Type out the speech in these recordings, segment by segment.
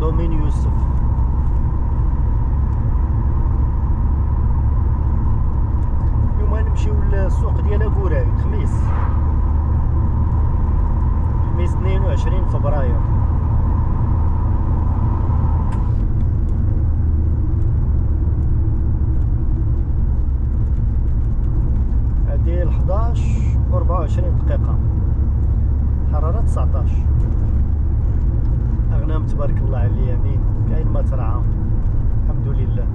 دومين يوسف. اليوم غنمشيو للسوق ديال كوراي الخميس 22 فبراير. هادي 11 و 24 دقيقة، حرارة 19. أغنام تبارك الله على اليمين، كاين ما ترعى الحمد لله.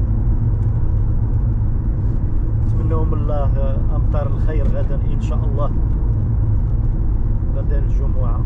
نتمناهم الله أمطار الخير غدا إن شاء الله، غدا الجمعة.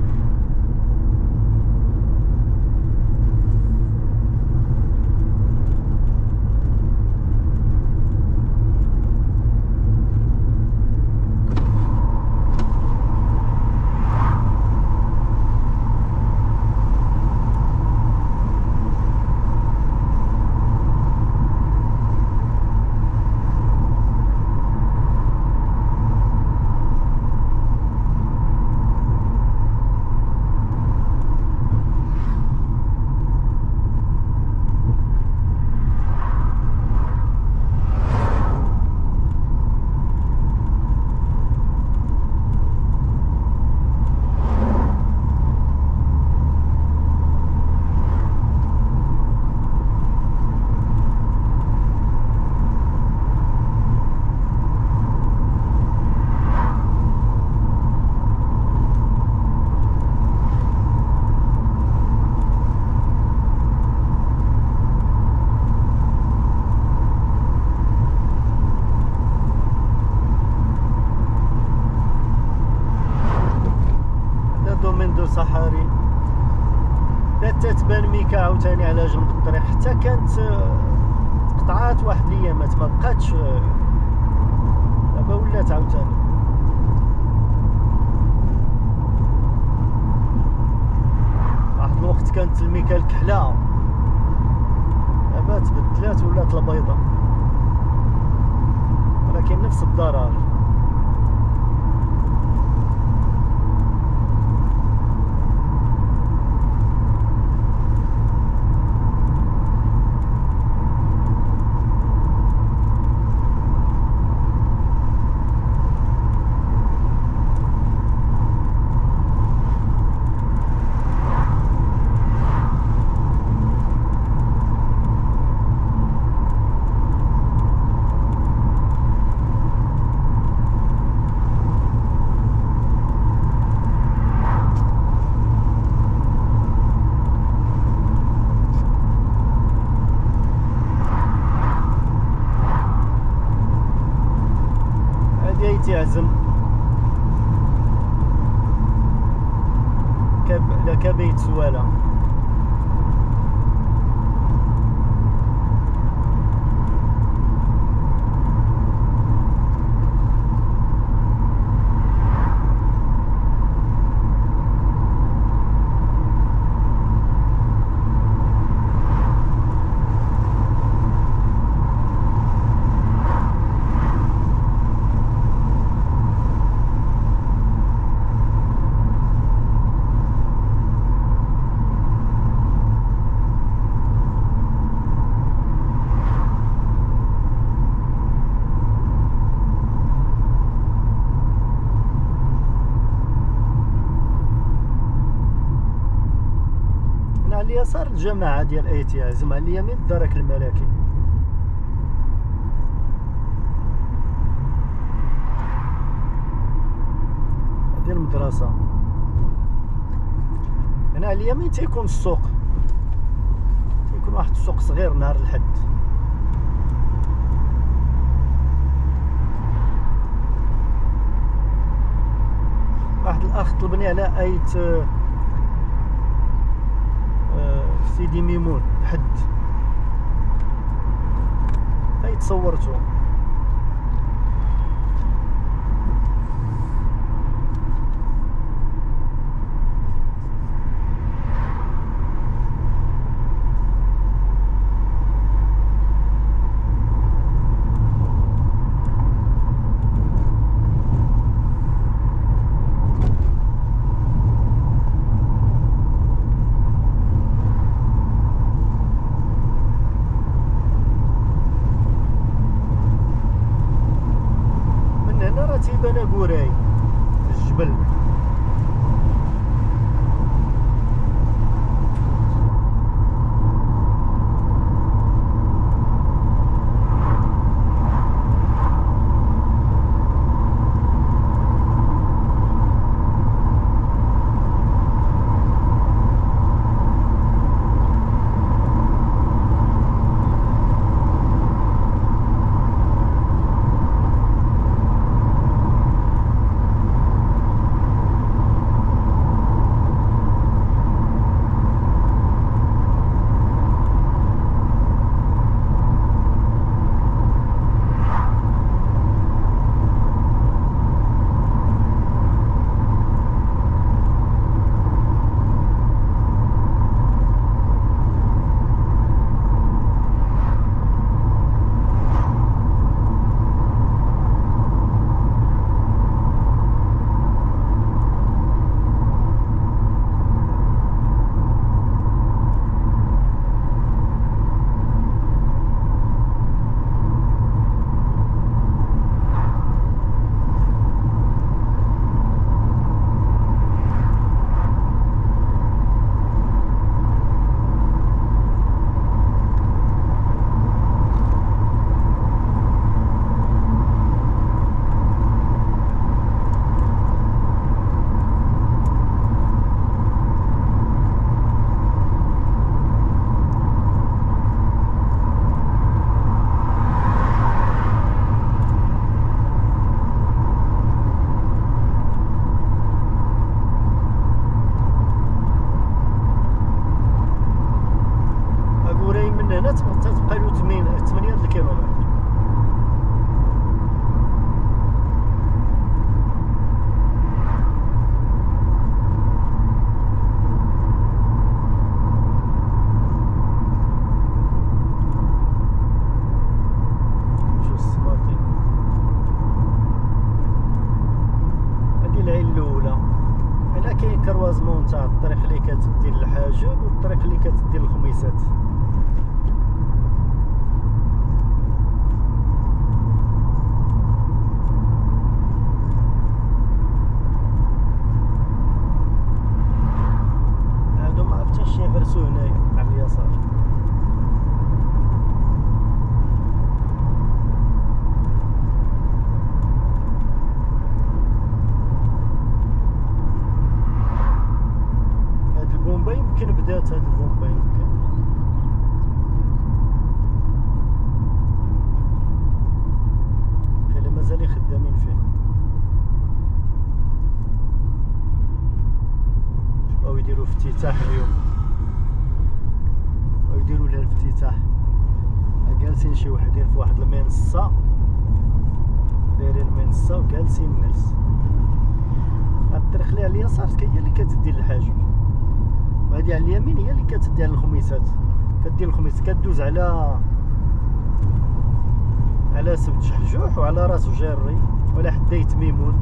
صحاري بدات تبان ميكا عاوتاني على جنب الطريق، حتى كانت قطعات واحد الايامات ما بقاتش، دابا ولات عاوتاني. واحد الوقت كانت الميكا الكحله، دابا تبدلات ولات البيضاء، ولكن نفس الضرر. تعزم لكبيت سواله. على اليسار الجماعة ديال ايتياز، على اليمين الدرك الملكي. هذه المدرسة. هنا على اليمين تيكون السوق، تيكون واحد السوق صغير نهار الحد. واحد الاخ طلبني على ايت سيدي ميمون حد، هاي تصورته. تتبقى له 8 الكيلومتر. كروازمون تاع الطريق اللي كتدي للحاجب والطريق اللي كتدي للخميسات. هادو ما عرفتش يغرسو هنايا على اليسار. يمكن بدات هاد البومبا يمكن كاين مازال خدامين فيه. او يديروا افتتاح اليوم، او يديروا لها الافتتاح. جالسين شي وحدين في واحد المنصه، دايرين المنصه وجالسين الناس. هاد الطريق اللي على اليسار هي اللي كتدي للحاجب، وهذه على اليمين هي اللي كتدي على الخميسات. كدير الخميس كدوز على سبت شحجوح وعلى راس جيري ولا حداية ميمون.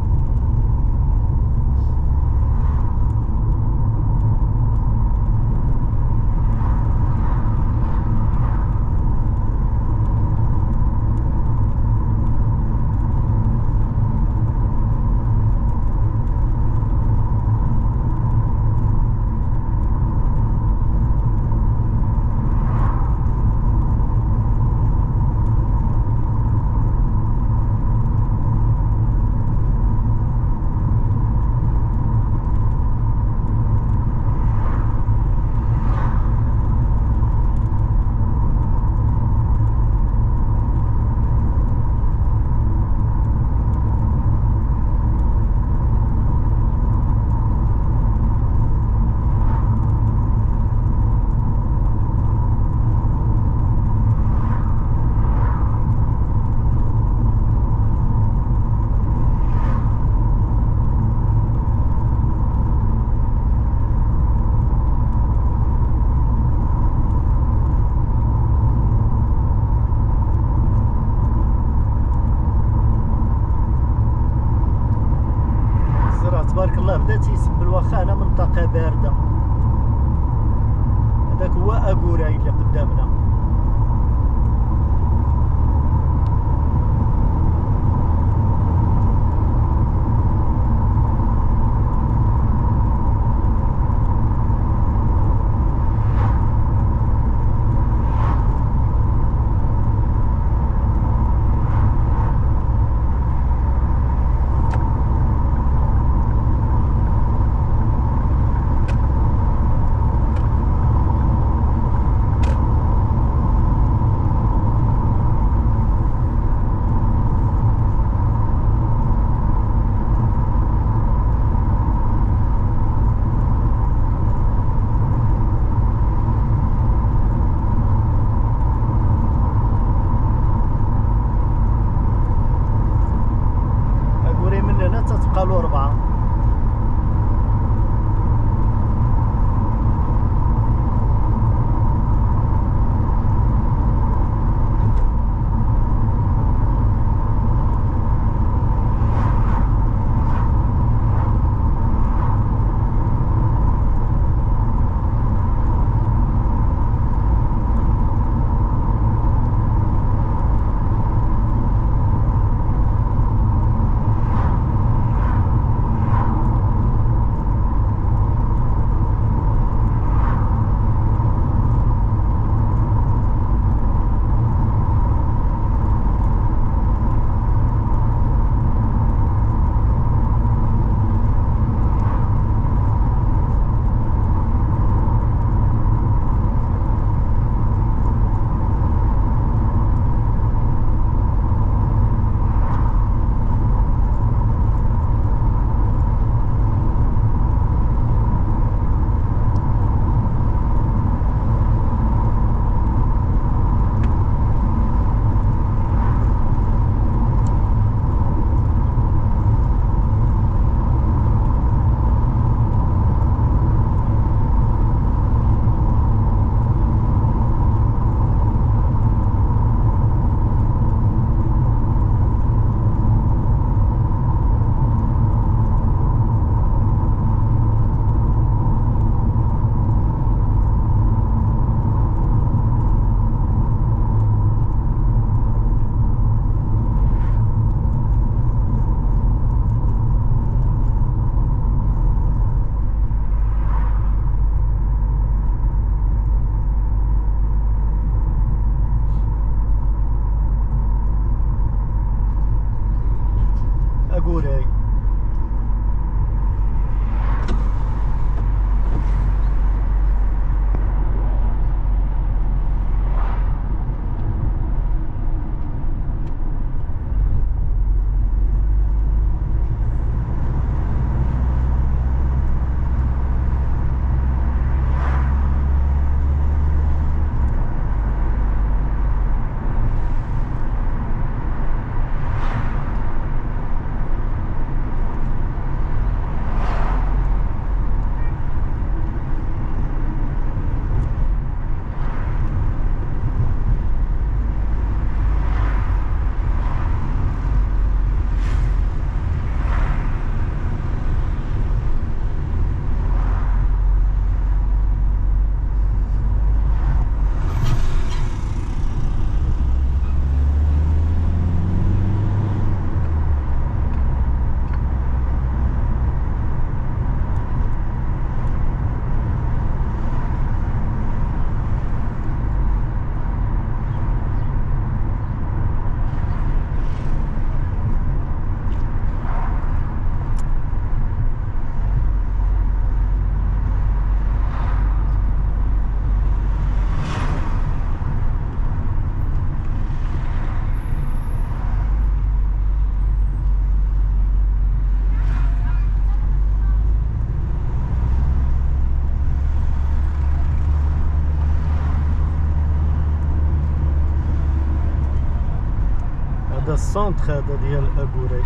هذا السونتر هذا ديال أكوراي.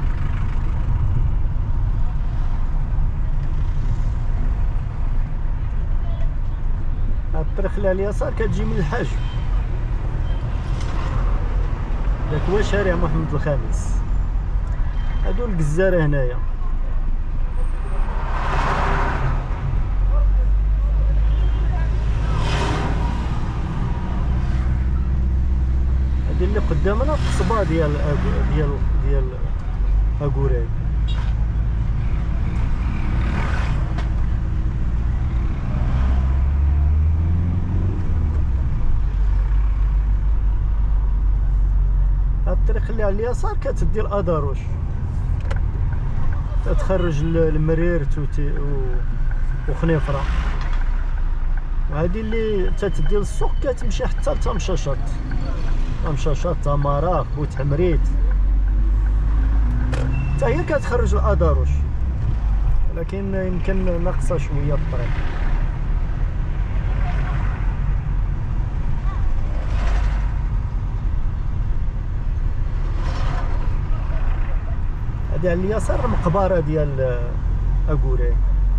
هاد الطريق اللي على اليسار كتجي من الحاج، داك هو شارع محمد الخامس. هادو الجزارة هنايا. هادي اللي قدامنا القصبة ديال أكوراي. هاد الطريق اللي على اليسار كتدي لأداروش، تخرج المريرت وخنيفرة. وهادي اللي تتدي للسوق كتمشي حتى لتمشاشط، تمراغ، بوتحمريت، حتى هي كتخرج لأداروش، ولكن يمكن ناقصة شوية الطريق. هادي على اليسار المقبرة ديال أكوراي.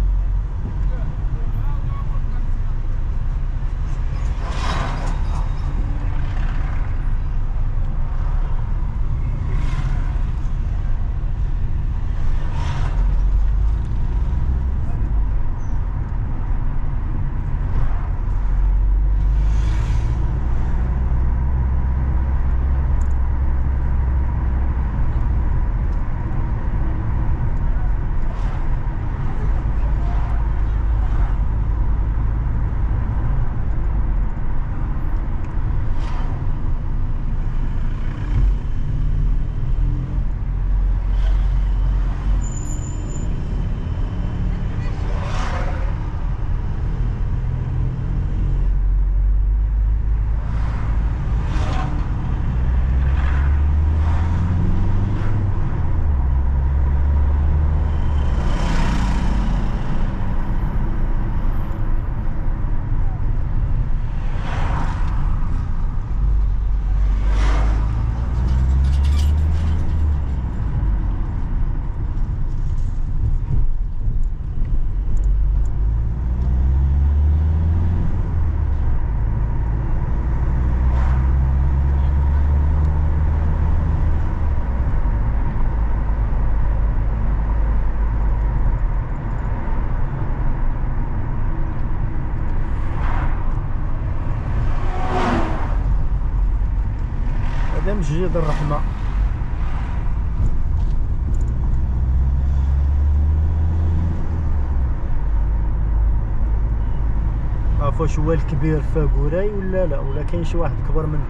هذا مسجد الرحمة. عرفوا واش هو الكبير في أكوراي ولا لا، ولا كاين شي واحد كبر منه.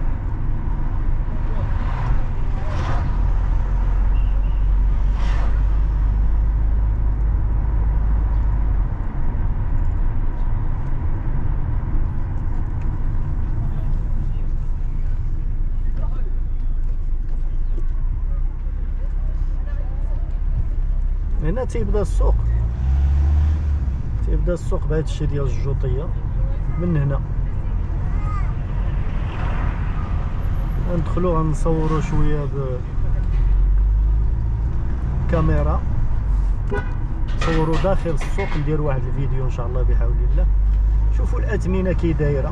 هنا تيبدا السوق، بهذا الشيء ديال الجوطيه. من هنا غندخلو غنصورو شويه بكاميرا، نصورو داخل السوق، نديرو واحد الفيديو ان شاء الله بحول الله. شوفوا الاثمنه كي دايره.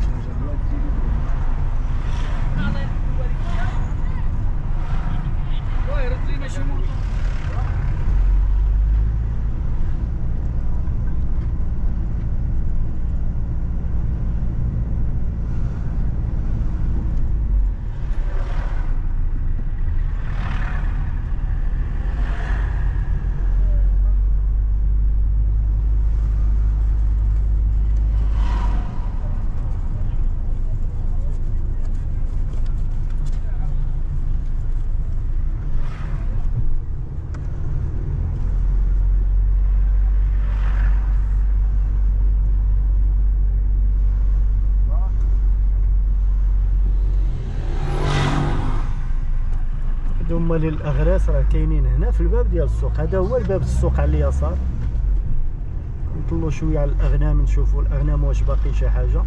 هما للاغراس راه كاينين هنا في الباب ديال السوق. هذا هو الباب السوق على اليسار. نطلعوا شويه على الاغنام، نشوفوا الاغنام واش باقي شي حاجه.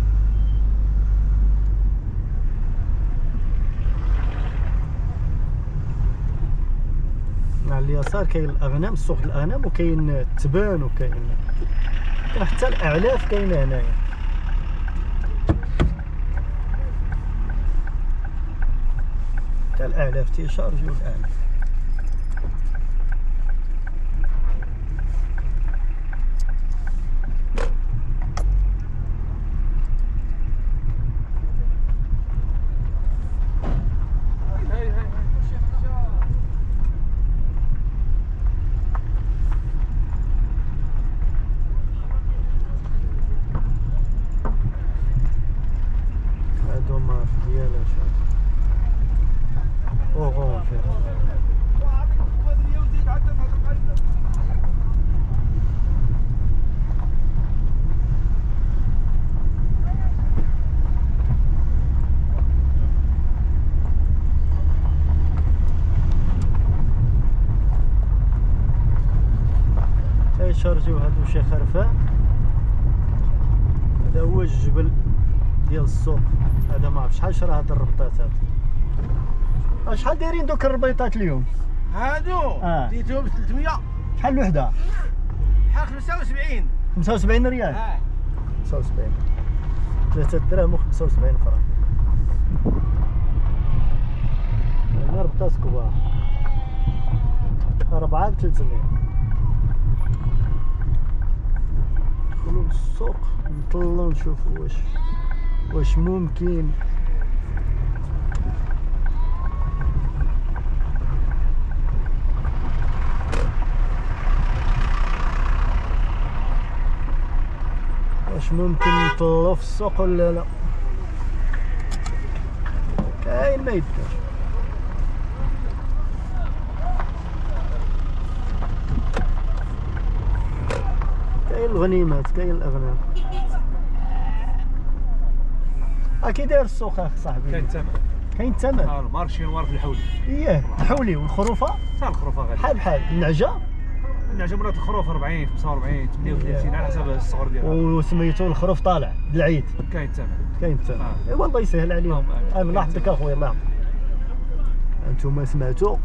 على اليسار كاين الاغنام، سوق الاغنام، وكاين التبان، وكاين حتى الاعلاف كاينه هنايا. حتى الاعلاف تيشارجيو الاعلاف. هادو مارك ديالها شوف اوغون فيه. تيشارجيو هادو شي خرفان. هذا هو الجبل ديال السوق. هذا ما عرف شحال شرا هاد الربطات هاد. شحال دايرين دوك الربيطات اليوم؟ هادو ديتهم ب 300. شحال الوحده؟ شحال 75. 75 ريال. 75 3 دراهم و 75 فرنك. هنا ربطات كبار 4 ب 300. ندخلو للسوق نطلو نشوفو واش ممكن نطلو في السوق ولا لا. كاين ما يدير. كاين الغنيمات، كاين الاغنام. كي داير السوق اخ صاحبي؟ كاين الثمن. كاين الثمن. المارشي نوار في الحولي. اييه الحولي والخروفه. حتى الخروفه غاليه. بحال النعجه. النعجه مرات الخروف 40 45 38 على حسب الصغر ديالها. وسميتو الخروف طالع العيد. كاين الثمن. كاين الثمن. ايوا الله يسهل عليهم. الله يحفظك اخويا الله يحفظك. انتم سمعتوا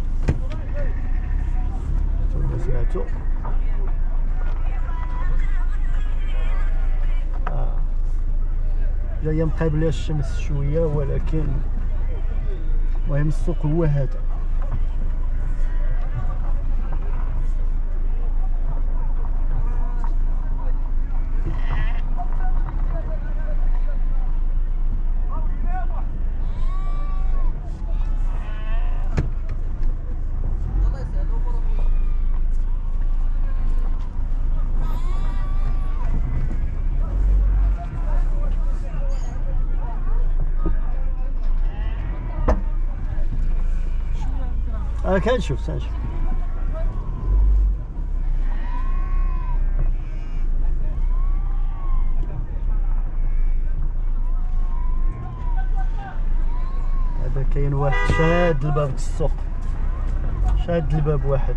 جايه مقابله الشمس شويه، ولكن المهم السوق هو هذا. كنشوف هذا كاين واحد شاد الباب السوق، شاد الباب واحد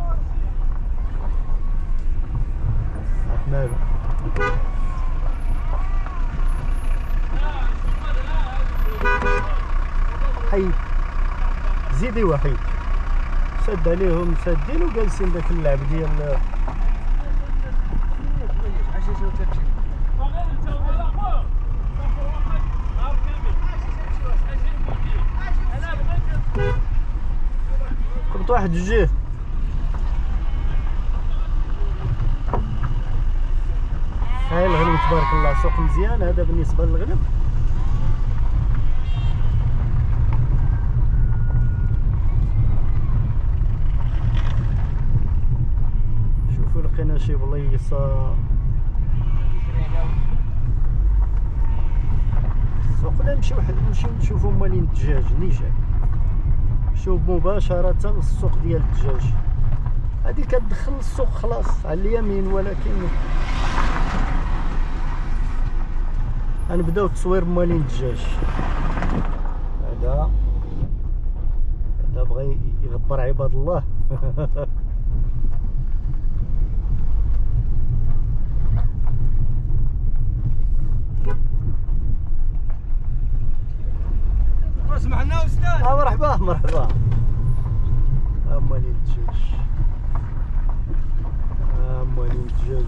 مالو. حي زيدي وحيد سد عليهم سادين وجالسين داك اللعب ديال كنت واحد جوجيه. هاي الغنم تبارك الله سوق مزيان. هذا بالنسبه للغنم. لقينا شي بليصه السوق. لا نمشيو نشوفو مالين الدجاج نيجان، نمشيو مباشره للسوق ديال الدجاج. هادي كتدخل للسوق خلاص على اليمين، ولكن غنبداو التصوير مالين الدجاج. هذا بغى يغبر عباد الله. اسمح لنا استاذ. مرحبا مالين الدجاج، مالين الدجاج.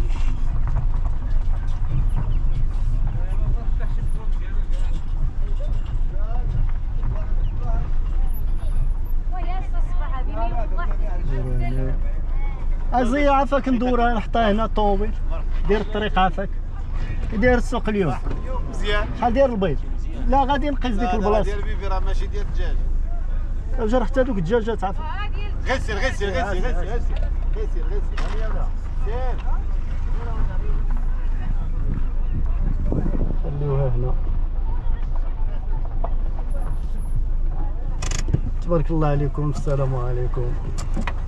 ازي عافاك ندورها نحطها هنا الطوموبيل، دير الطريق عافاك. داير السوق اليوم مزيان. شحال داير البيض؟ لا غادي نقيس ديك البلاصه. ديال بيبي راه ماشي ديال الدجاج. جا حتى دوك الدجاجات عافاك. غير سير غير سير غير سير غير سير غير سير غير سير سير. خليوها هنا. تبارك الله عليكم، السلام عليكم.